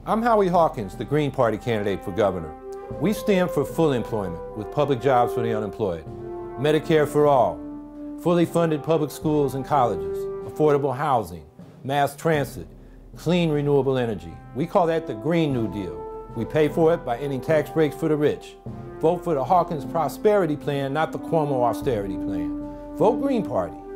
I'm Howie Hawkins, the Green Party candidate for governor. We stand for full employment with public jobs for the unemployed, Medicare for all, fully funded public schools and colleges, affordable housing, mass transit, clean renewable energy. We call that the Green New Deal. We pay for it by ending tax breaks for the rich. Vote for the Hawkins Prosperity Plan, not the Cuomo Austerity Plan. Vote Green Party.